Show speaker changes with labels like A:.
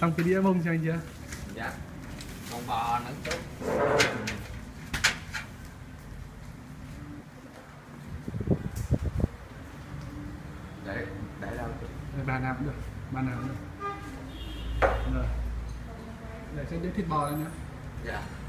A: Xong cái đĩa bông cho anh chưa?
B: Dạ. Con bò nữa chút. Để đâu?
A: Bàn nào cũng được, bàn nào cũng được. Rồi. Để cho đĩa thịt bò lên nữa.
B: Dạ.